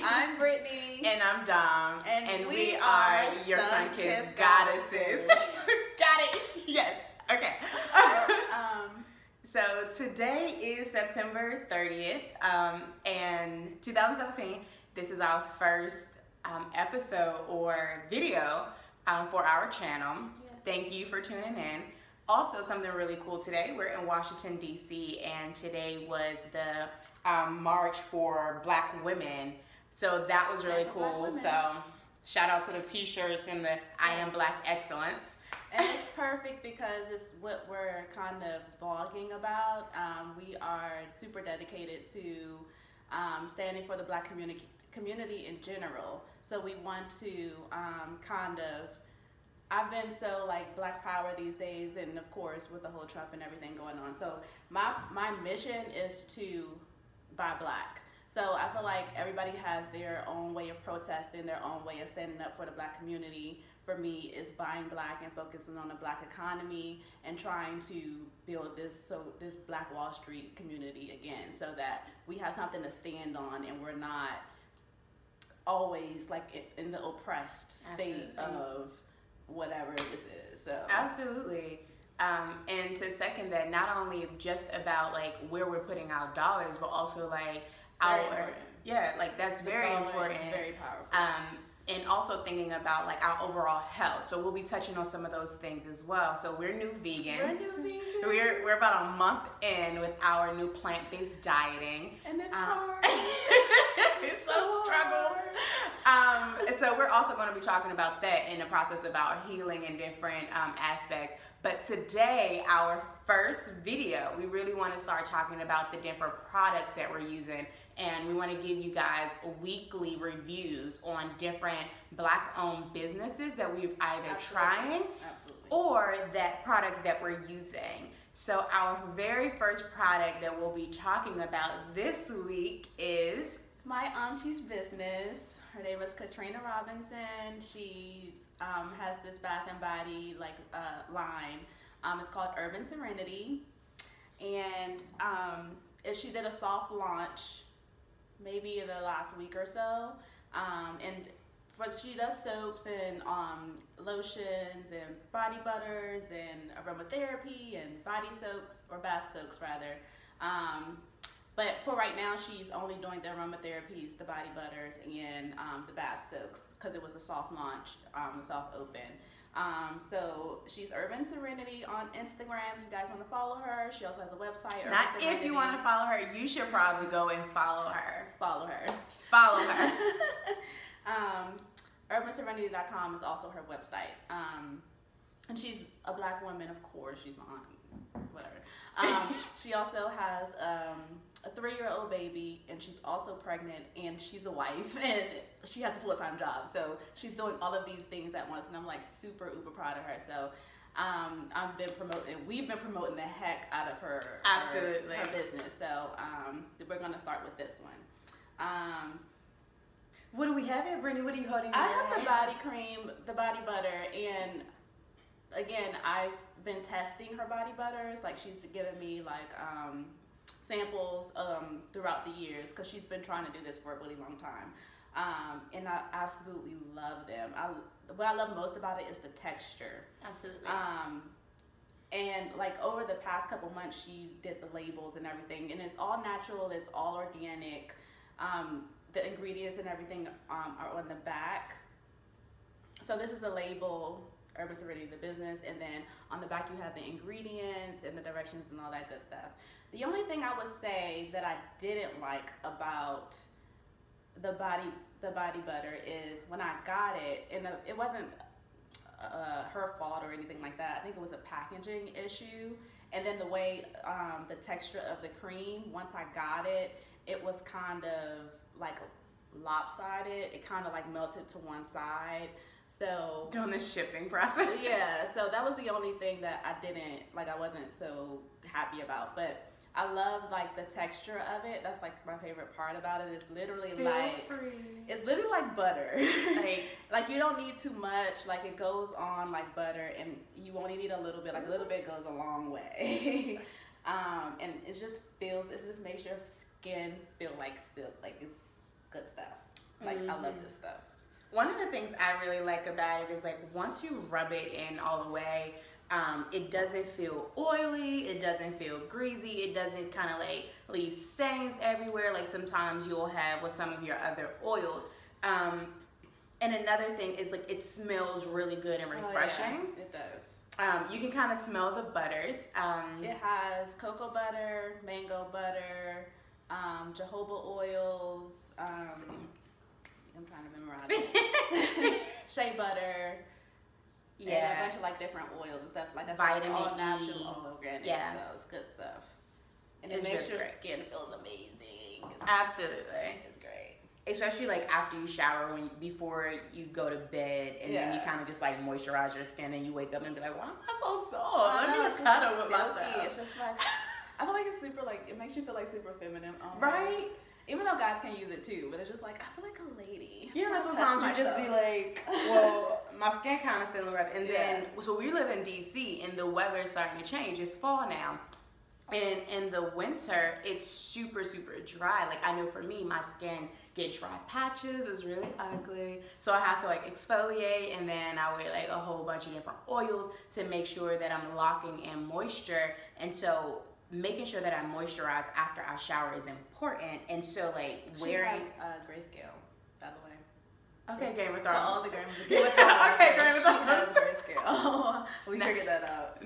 I'm Brittany. And I'm Dom. And we are are your Sun-Kissed Goddesses. Got it. Yes. Okay. So today is September 30th, and 2017. This is our first episode or video for our channel. Yes. Thank you for tuning in. Also, something really cool today, we're in Washington, D.C., and today was the March for Black Women. So that was really cool. So shout out to the t-shirts and the I Am Black Excellence. And it's perfect because it's what we're kind of vlogging about. We are super dedicated to standing for the Black community in general. So we want to I've been so like Black Power these days, and of course with the whole Trump and everything going on. So my mission is to buy Black. So I feel like everybody has their own way of protesting, their own way of standing up for the Black community. For me, is buying Black and focusing on the Black economy and trying to build this Black Wall Street community again, so that we have something to stand on and we're not always like in the oppressed state of whatever this is. So absolutely. And to second that, not only just about like where we're putting our dollars, but also like that's very important. Very powerful. And also thinking about like our overall health. So we'll be touching on some of those things as well. So we're new vegans. We're about a month in with our new plant-based dieting. And it's hard. It's so struggles. So we're also going to be talking about that in the process about healing in different aspects. But today, our first video, we really want to start talking about the different products that we're using, and we want to give you guys weekly reviews on different Black-owned businesses that we've either trying or that products that we're using. So our very first product that we'll be talking about this week is my auntie's business. Her name is Katrina Robinson. She has this Bath and Body line. It's called Urban Serenity, and she did a soft launch maybe in the last week or so. She does soaps and lotions and body butters and aromatherapy and body soaks, or bath soaks rather. But for right now, she's only doing the aromatherapies, the body butters, and the bath soaks, because it was a soft launch, a soft open. So she's Urban Serenity on Instagram. If you guys want to follow her, she also has a website. Not if you want to follow her, you should probably go and follow her. Follow her. Follow her. UrbanSerenity.com is also her website. And she's a Black woman, of course. She's my aunt, whatever. She also has a 3-year-old baby, and she's also pregnant, and she's a wife, and she has a full-time job. So she's doing all of these things at once, and I'm like super uber proud of her. So we've been promoting the heck out of her business. So we're gonna start with this one. What do we have here, Brittany? What are you holding? I have the body cream, the body butter, and again, I've been testing her body butters. Like, she's given me like samples throughout the years, because she's been trying to do this for a really long time. And I absolutely love them. What I love most about it is the texture. Absolutely. And like over the past couple months, she did the labels and everything, and it's all natural, it's all organic. The ingredients and everything are on the back. So this is the label, Urban Serenity, the business, and then on the back you have the ingredients and the directions and all that good stuff. The only thing I would say that I didn't like about the body butter is when I got it, and it wasn't her fault or anything like that. I think it was a packaging issue, and then the way the texture of the cream, once I got it, it was kind of like lopsided. It kind of like melted to one side. So doing the shipping process. Yeah, so that was the only thing that I wasn't so happy about. But I love like the texture of it. That's like my favorite part about it. It's literally it's literally like butter. like you don't need too much. Like, it goes on like butter, and you only need a little bit. Like, a little bit goes a long way. And it just makes your skin feel like silk. Like, it's good stuff. Like, I love this stuff. One of the things I really like about it is like once you rub it in all the way, it doesn't feel oily, it doesn't feel greasy, it doesn't kind of like leave stains everywhere like sometimes you'll have with some of your other oils. And another thing is like it smells really good and refreshing. Oh, yeah, it does. You can kind of smell the butters. It has cocoa butter, mango butter, jojoba oils. I'm trying to memorize it. Shea butter. Yeah. And a bunch of like different oils and stuff. Like I said, it's all natural, all organic. Yeah. So it's good stuff. And it makes your skin feels amazing. Absolutely. It's great. Especially like after you shower, before you go to bed, and then you kind of just like moisturize your skin, and you wake up and be like, "Why am I so soft? Let me cuddle with myself." It's just like I feel like it's super like it makes you feel like super feminine, almost. Right? Even though guys can use it too, but it's just like I feel like a lady. Yeah, sometimes you just be like, well, my skin kind of feeling rough, and then so we live in DC, and the weather's starting to change. It's fall now. And in the winter, it's super, super dry. Like, I know for me, my skin get dry patches. It's really ugly. So I have to, like, exfoliate, and then I wear, like, a whole bunch of different oils to make sure that I'm locking in moisture. And so making sure that I moisturize after I shower is important. And so, like, wearing... She has grayscale, by the way. Okay, Game of Thrones. All the Game of Thrones. Okay, Game of Thrones. She has grayscale. We figured that out.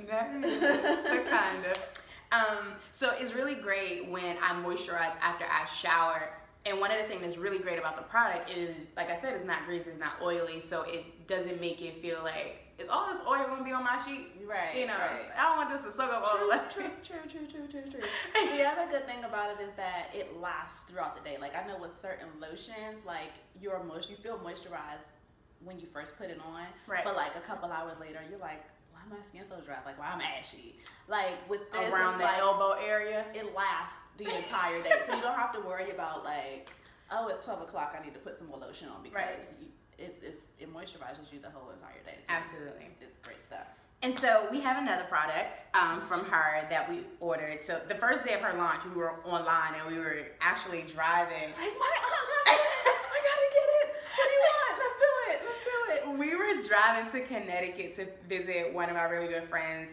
Kind of. So it's really great when I moisturize after I shower. And one of the things that's really great about the product is, like I said, it's not greasy, it's not oily, so it doesn't make it feel like, is all this oil going to be on my sheets? Right. You know, right. I don't want this to soak up all the way. True. The other good thing about it is that it lasts throughout the day. Like, I know with certain lotions, like, you feel moisturized when you first put it on. Right. But, like, a couple hours later, you're like, why my skin so dry? Like, why I'm ashy? Like, with this, around the elbow area, it lasts the entire day. So you don't have to worry about, like, oh, it's 12 o'clock, I need to put some more lotion on, because it moisturizes you the whole entire day. So absolutely. It's great stuff. And so we have another product from her that we ordered. So the first day of her launch, we were online and we were actually driving. Like, I gotta get it. What do you want? Let's do it. We were driving to Connecticut to visit one of our really good friends.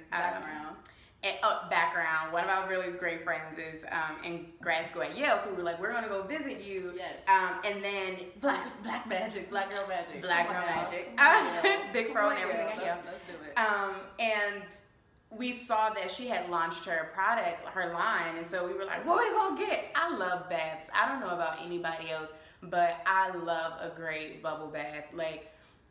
Background. One of our really great friends is in grad school at Yale, so we were like, we're gonna go visit you. Yes. And then Black Girl Magic. Big Pro and everything at Yale. Let's do it. And we saw that she had launched her product, her line, and so we were like, what are we gonna get? I love baths. I don't know about anybody else, but I love a great bubble bath. Like,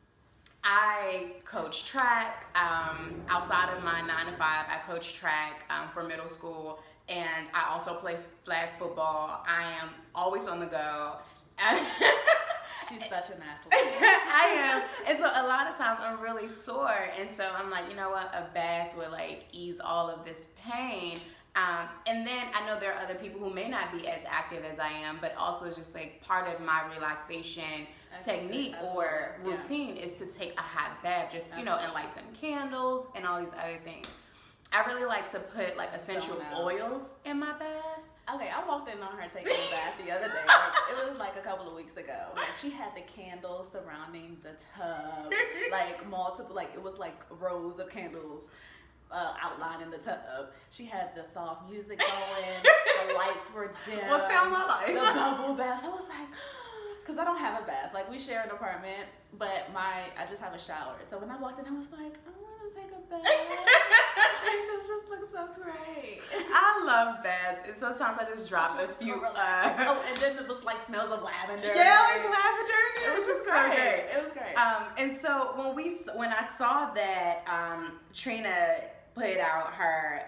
I coach track. Outside of my 9 to 5, I coach track for middle school, and I also play flag football. I am always on the go. She's such an athlete. I am. And so a lot of times I'm really sore, and so I'm like, you know what, a bath would like ease all of this pain. And then I know there are other people who may not be as active as I am, but also just like part of my relaxation technique or routine is to take a hot bath, just, you know, and light some candles and all these other things. I really like to put like essential oils in my bath. Okay, I walked in on her taking a bath the other day. Like, it was like a couple of weeks ago. Like, she had the candles surrounding the tub, like multiple, like it was like rows of candles outlining the tub. She had the soft music going, the lights were dim. Well, tell my life. The bubble bath. I was like, because I don't have a bath. Like, we share an apartment, but I just have a shower. So when I walked in, I was like, I want to take a bath. Like, this just looks so great. I love baths. And sometimes I just drop a few. And then it was like smells of lavender. Yeah, like lavender. It was just so great. It was great. And so when I saw that Trina put out her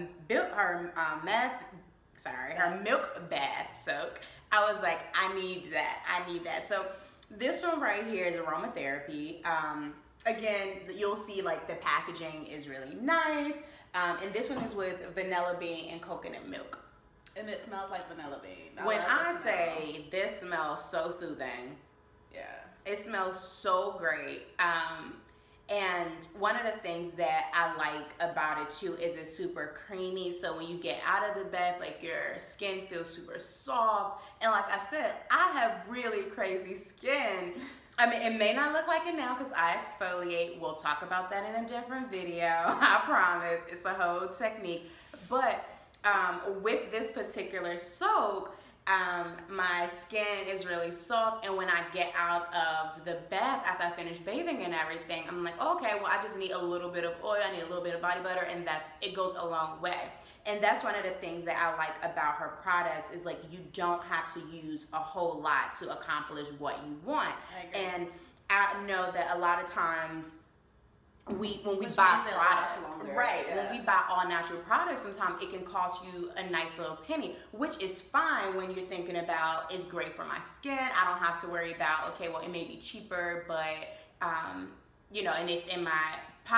milk bath soak, I was like, I need that. So this one right here is aromatherapy. Again, you'll see like the packaging is really nice. And this one is with vanilla bean and coconut milk. And it smells like vanilla bean. When I say this smells so soothing. Yeah. It smells so great. And one of the things that I like about it too is it's super creamy. So when you get out of the bath, like your skin feels super soft. And like I said, I have really crazy skin. I mean, it may not look like it now because I exfoliate. We'll talk about that in a different video. I promise. It's a whole technique. But with this particular soak, my skin is really soft, and when I get out of the bath after I finish bathing and everything, I'm like, okay, well, I just need a little bit of oil, I need a little bit of body butter, and it goes a long way. And that's one of the things that I like about her products is like you don't have to use a whole lot to accomplish what you want. And I know that a lot of times when we buy products, right? Yeah. When we buy all natural products, sometimes it can cost you a nice little penny, which is fine when you're thinking about it's great for my skin. I don't have to worry about, okay, well, it may be cheaper, but you know, and it's in my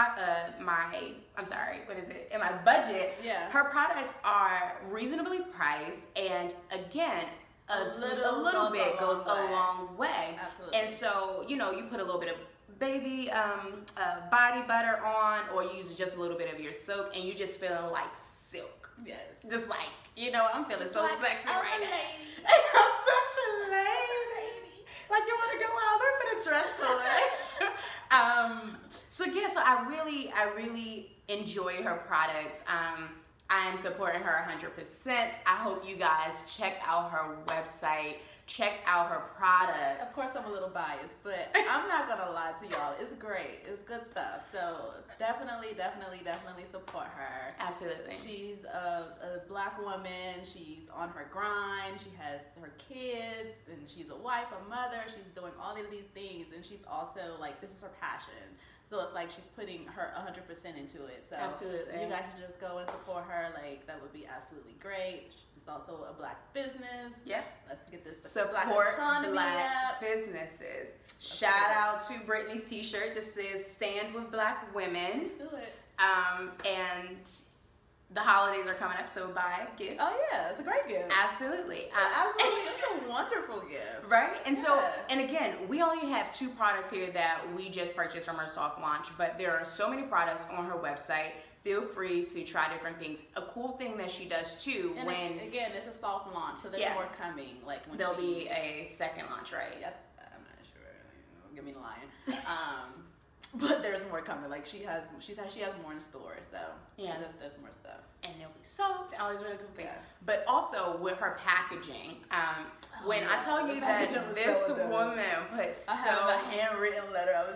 in my budget. Yeah. Her products are reasonably priced, and again, a little bit goes a long way. Absolutely. And so, you know, you put a little bit of baby body butter on, or you use just a little bit of your soap, and you just feeling like silk. Yes. Just like, you know, I'm feeling so like, sexy I'm right a now. lady. I'm such a lady. Like, you want to go out there for the dress on. So yeah, so I really enjoy her products. I am supporting her 100%. I hope you guys check out her website, check out her products. Of course, I'm a little biased, but I'm not gonna lie to y'all. It's great. It's good stuff. So definitely support her. Absolutely. She's a Black woman. She's on her grind. She has her kids, and she's a wife, a mother. She's doing all of these things, and she's also like, this is her passion. So it's like she's putting her 100% into it. So absolutely, you guys should just go and support her. Like, that would be absolutely great. It's also a Black business. Yeah. Let's get this support Black businesses. Shout out to Brittany's t-shirt that says "Stand with Black Women." Let's do it. And the holidays are coming up, so buy gifts. Oh yeah, it's a great gift. Absolutely. Absolutely, it's a wonderful gift. Right? And so, and again, we only have 2 products here that we just purchased from her soft launch, but there are so many products on her website. Feel free to try different things. A cool thing that she does too, and again, it's a soft launch, so there's more coming. Like when there'll be a second launch, right? Yep. I'm not sure. Give me the line. But there's more coming. Like she has more in store. So yeah, there's more stuff. And there'll be soaps and all these really cool things. Yeah. But also with her packaging, when I tell you that this woman put so the handwritten letter, I was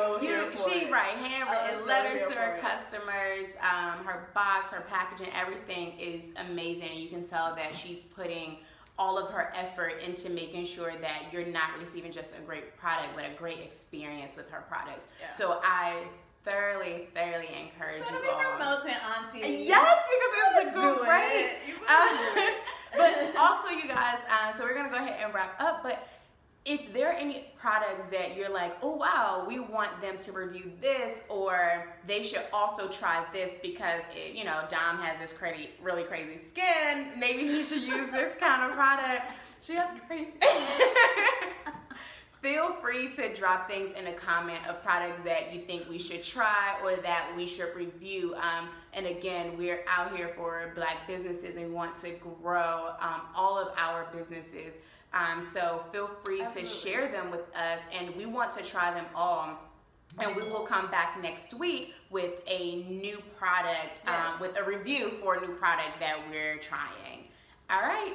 handwritten letters to her customers. Her box, her packaging, everything is amazing. You can tell that she's putting all of her effort into making sure that you're not receiving just a great product, but a great experience with her products. Yeah. So I thoroughly encourage you all. Promoting Auntie. Yes, because it's a great. But also, you guys, so we're gonna go ahead and wrap up. But if there are any products that you're like, oh wow, we want them to review this, or they should also try this because it, you know, Dom has this really crazy skin. Maybe she should use this kind of product. She has crazy skin. Feel free to drop things in a comment of products that you think we should try or that we should review. And again, we're out here for Black businesses and we want to grow all of our businesses. So feel free to share them with us, and we want to try them all. And we will come back next week with a new product, with a review for a new product that we're trying. All right.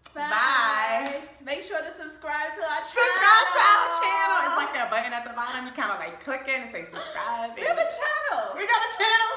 Bye. Make sure to subscribe to our channel. Subscribe to our channel. It's like that button at the bottom. You kind of like click it and say subscribe. We have a channel. We got a channel.